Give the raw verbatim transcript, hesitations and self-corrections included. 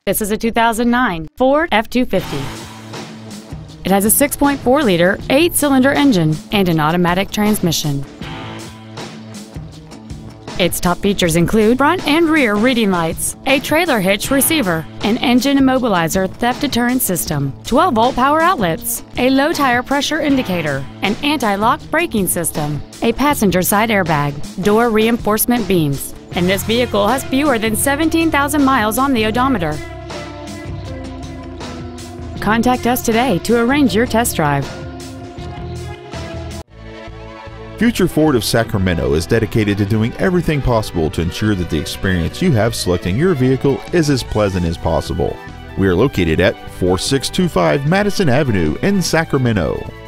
This is a two thousand nine Ford F two fifty. It has a six point four liter, eight-cylinder engine and an automatic transmission. Its top features include front and rear reading lights, a trailer hitch receiver, an engine immobilizer theft deterrent system, twelve volt power outlets, a low tire pressure indicator, an anti-lock braking system, a passenger side airbag, door reinforcement beams, and this vehicle has fewer than seventeen thousand miles on the odometer. Contact us today to arrange your test drive. Future Ford of Sacramento is dedicated to doing everything possible to ensure that the experience you have selecting your vehicle is as pleasant as possible. We are located at four six two five Madison Avenue in Sacramento.